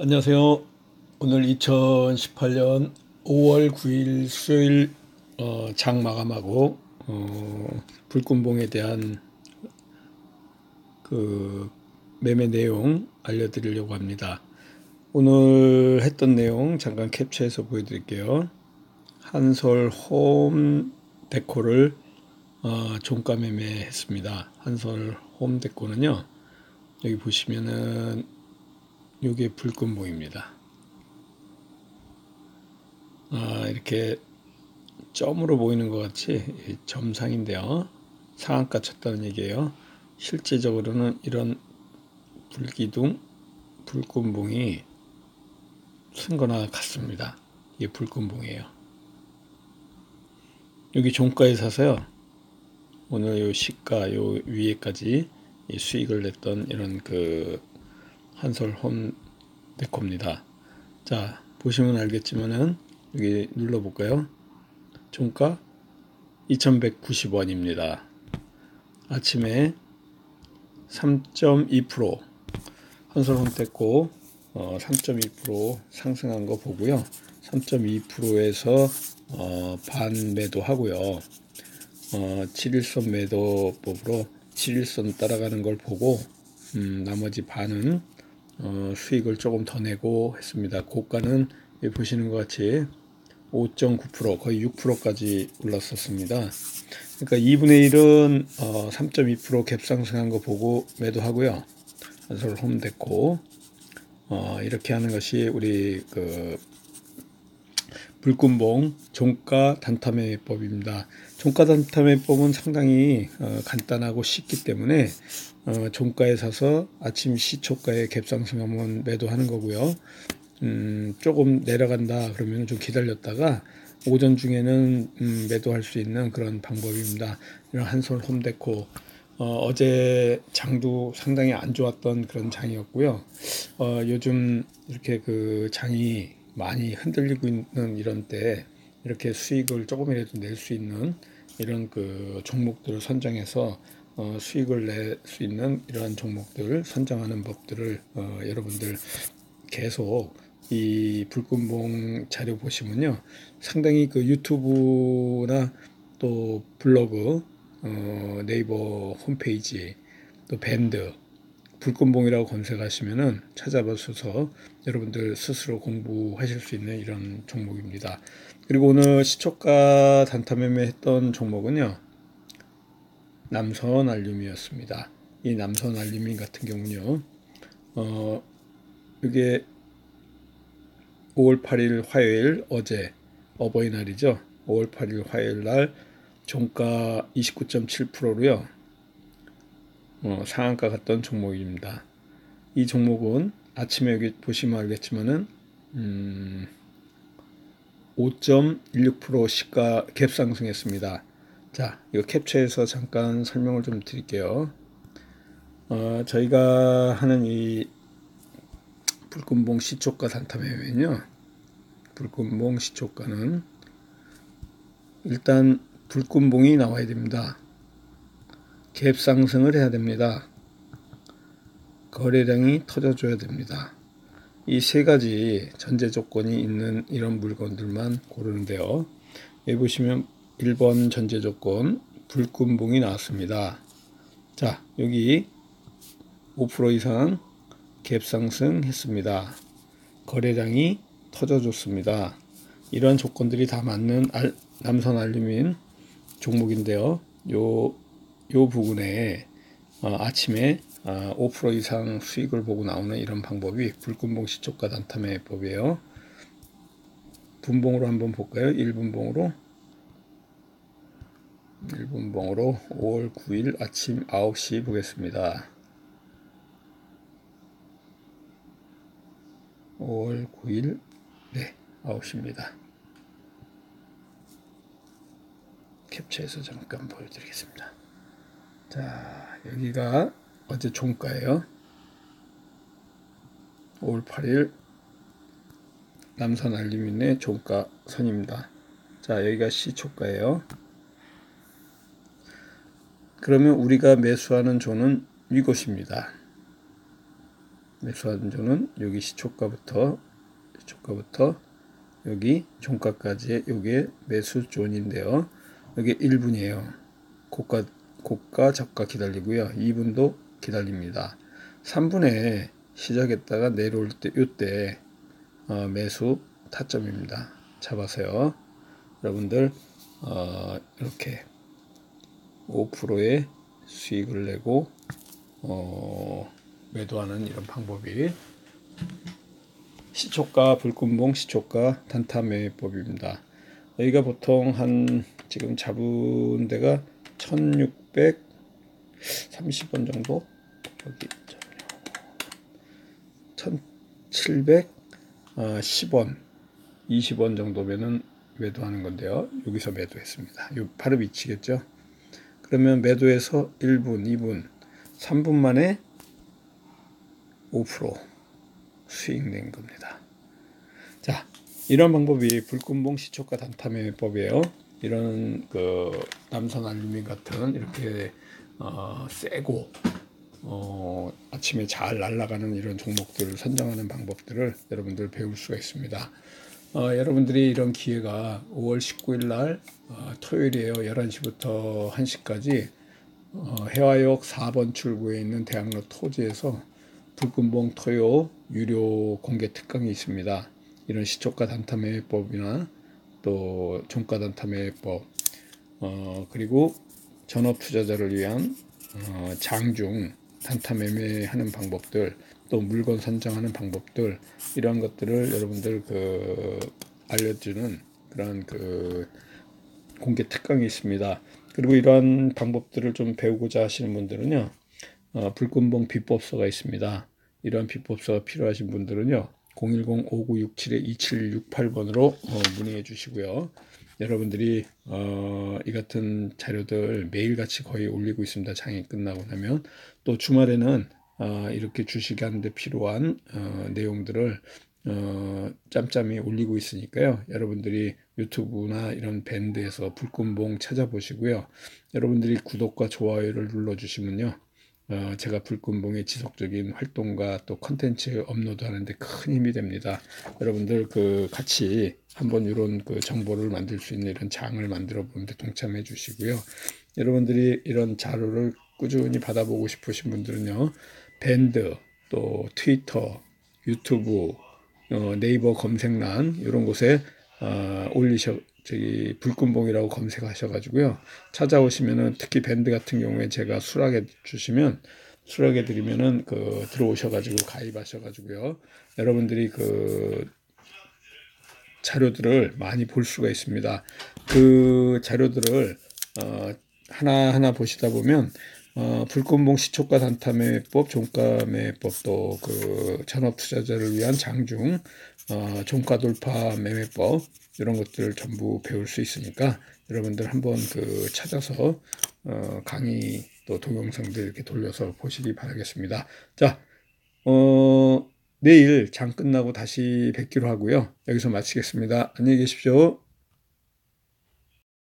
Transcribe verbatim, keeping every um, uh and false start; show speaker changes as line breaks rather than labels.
안녕하세요. 오늘 이천십팔 년 오월 구일 수요일 어, 장 마감하고 어, 불금봉에 대한 그 매매 내용 알려드리려고 합니다. 오늘 했던 내용 잠깐 캡처해서 보여드릴게요. 한솔 홈 데코를 어, 종가 매매했습니다. 한솔 홈 데코는요, 여기 보시면은 이게 불금봉입니다. 아, 이렇게 점으로 보이는 것 같이 점상인데요. 상한가 쳤다는 얘기예요. 실제적으로는 이런 불기둥, 불금봉이 쓴 거나 같습니다. 이게 불금봉이에요. 여기 종가에 사서요. 오늘 요 시가 요 위에까지 수익을 냈던 이런 그 한솔 홈 데코입니다. 자, 보시면 알겠지만은 여기 눌러볼까요? 종가 이천백구십 원입니다. 아침에 삼 점 이 퍼센트 한솔 홈데코 어, 삼 점 이 퍼센트 상승한 거 보고요. 삼 점 이 퍼센트에서 어, 반 매도하고요. 어, 칠 일선 매도법으로 칠 일선 따라가는 걸 보고 음, 나머지 반은 어, 수익을 조금 더 내고 했습니다. 고가는 여기 보시는 것 같이 오 점 구 퍼센트 거의 육 퍼센트까지 올랐었습니다. 그러니까 이분의 일은 어, 삼 점 이 퍼센트 갭 상승한 거 보고 매도하고요. 한솔 홈데코 어, 이렇게 하는 것이 우리 그 불금봉 종가 단타 매매법입니다. 종가 단타 매매법은 상당히 어, 간단하고 쉽기 때문에 어, 종가에 사서 아침 시초가에 갭 상승하면 매도하는 거고요. 음, 조금 내려간다 그러면 좀 기다렸다가 오전 중에는 음, 매도할 수 있는 그런 방법입니다. 이런 한솔 홈데코 어, 제 장도 상당히 안 좋았던 그런 장이었고요. 어, 요즘 이렇게 그 장이 많이 흔들리고 있는 이런 때 이렇게 수익을 조금이라도 낼 수 있는 이런 그 종목들을 선정해서 어, 수익을 낼 수 있는 이러한 종목들을 선정하는 법들을 어, 여러분들 계속 이 불금봉 자료 보시면요, 상당히 그 유튜브나 또 블로그, 어, 네이버 홈페이지, 또 밴드 불금봉이라고 검색하시면은 찾아보셔서 여러분들 스스로 공부하실 수 있는 이런 종목입니다. 그리고 오늘 시초가 단타 매매했던 종목은요, 남선 알루미였습니다. 이 남선 알루미 같은 경우는요, 어, 이게 오월 팔일 화요일, 어제 어버이날이죠. 오월 팔일 화요일 날 종가 이십구 점 칠 퍼센트로요. 어, 상한가 갔던 종목입니다. 이 종목은 아침에 여기 보시면 알겠지만은 음, 오 점 일육 퍼센트 시가 갭 상승했습니다. 자, 이거 캡처해서 잠깐 설명을 좀 드릴게요. 어, 저희가 하는 이 불금봉 시초가 단타 매매는요, 불금봉 시초가는 일단 불금봉이 나와야 됩니다. 갭 상승을 해야 됩니다. 거래량이 터져줘야 됩니다. 이 세 가지 전제 조건이 있는 이런 물건들만 고르는데요. 여기 보시면 일 번 전제 조건 불금봉이 나왔습니다. 자, 여기 오 퍼센트 이상 갭 상승했습니다. 거래량이 터져줬습니다. 이러한 조건들이 다 맞는 알, 남선 알루민 종목인데요. 요, 요 부분에 어, 아침에 어, 오 퍼센트 이상 수익을 보고 나오는 이런 방법이 불금봉 시초가 단타 매매법이에요. 분봉으로 한번 볼까요? 일 분봉으로 일 분봉으로 오월 구일 아침 아홉 시 보겠습니다. 오월 구일 네, 아홉 시입니다. 캡처해서 잠깐 보여드리겠습니다. 자, 여기가 어제 종가예요. 오월 팔일 남선 알루미늄의 종가 선입니다. 자, 여기가 시초가예요. 그러면 우리가 매수하는 조는 이곳입니다. 매수 안조는 여기 시초가부터 시초가부터 여기 종가까지의 요게 매수 존인데요. 여기 일 분이에요. 고가 고가 저가 기다리고요. 이 분도 기다립니다. 삼 분에 시작했다가 내려올 때 요때 어, 매수 타점입니다. 잡아서요. 여러분들 어, 이렇게 오 퍼센트의 수익을 내고 어, 매도하는 이런 방법이 시초가 불금봉 시초가 단타 매매법입니다. 여기가 보통 한 지금 잡은 데가 천육백삼십 원 정도, 여기 천칠백십 원, 이십 원 정도면은 매도하는 건데요. 여기서 매도했습니다. 요 바로 미치겠죠. 그러면 매도해서 일 분, 이 분, 삼 분 만에 오 퍼센트 수익 낸 겁니다. 자, 이런 방법이 불금봉 시초가 단타 매매법이에요. 이런 그 남선 알루미늄 같은 이렇게 어, 세고 어, 아침에 잘 날아가는 이런 종목들을 선정하는 방법들을 여러분들 배울 수가 있습니다. 어, 여러분들이 이런 기회가 오월 십구일 날 어, 토요일이에요. 열한 시부터 한 시까지 어, 해화역 사 번 출구에 있는 대학로 토지에서 불금봉 토요 유료 공개 특강이 있습니다. 이런 시초가 단타 매매법이나 또 종가 단타 매매법, 어, 그리고 전업 투자자를 위한 어, 장중 단타 매매하는 방법들, 또 물건 선정하는 방법들, 이러한 것들을 여러분들 그 알려주는 그런 그 공개 특강이 있습니다. 그리고 이러한 방법들을 좀 배우고자 하시는 분들은요, 어, 불금봉 비법서가 있습니다. 이러한 비법서가 필요하신 분들은요, 공일공 오구육칠 이칠육팔 번으로 어, 문의해 주시고요. 여러분들이 어, 이 같은 자료들 매일같이 거의 올리고 있습니다. 장이 끝나고 나면. 또 주말에는 어, 이렇게 주식이 하는데 필요한 어, 내용들을 어, 짬짬이 올리고 있으니까요. 여러분들이 유튜브나 이런 밴드에서 불금봉 찾아보시고요. 여러분들이 구독과 좋아요를 눌러주시면요, 어, 제가 불금봉의 지속적인 활동과 또 컨텐츠 업로드 하는데 큰 힘이 됩니다. 여러분들 그 같이 한번 이런 그 정보를 만들 수 있는 이런 장을 만들어 보는데 동참해 주시고요. 여러분들이 이런 자료를 꾸준히 받아보고 싶으신 분들은요, 밴드, 또 트위터, 유튜브, 어, 네이버 검색란 이런 곳에 어, 올리셔 저기 불금봉이라고 검색하셔가지고요, 찾아오시면은 특히 밴드 같은 경우에 제가 수락해 주시면 수락해 드리면은 그 들어오셔가지고 가입하셔가지고요, 여러분들이 그 자료들을 많이 볼 수가 있습니다. 그 자료들을 어, 하나하나 보시다 보면 어, 불금봉 시초가 단타 매매법, 종가 매매법도 그 전업 투자자를 위한 장중 어, 종가 돌파 매매법, 이런 것들을 전부 배울 수 있으니까 여러분들 한번 그 찾아서 어, 강의 또 동영상들 이렇게 돌려서 보시기 바라겠습니다. 자, 어, 내일 장 끝나고 다시 뵙기로 하고요. 여기서 마치겠습니다. 안녕히 계십시오.